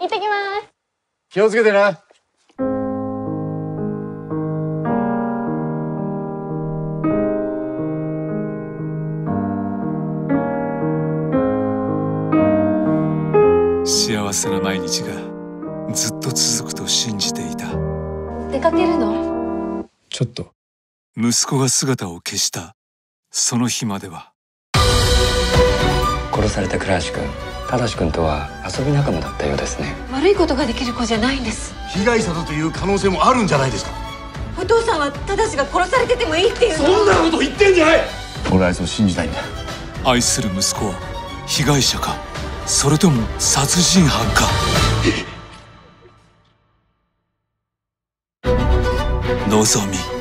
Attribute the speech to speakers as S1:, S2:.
S1: 行ってきます。
S2: 気をつけてな。
S3: 幸せな毎日がずっと続くと信じていた。
S1: 出かけるの？
S2: ちょっと。
S3: 息子が姿を消したその日までは。
S4: 殺された倉橋君、正君とは遊び仲間だったようですね。
S1: 悪いことができる子じゃないんです。
S5: 被害者だという可能性もあるんじゃないですか。
S1: お父さんは正が殺されててもいいっていうの？
S5: そんなこと言ってんじゃない。俺はあいつを信じたいんだ。
S3: 愛する息子は被害者か、それとも殺人犯か。望み。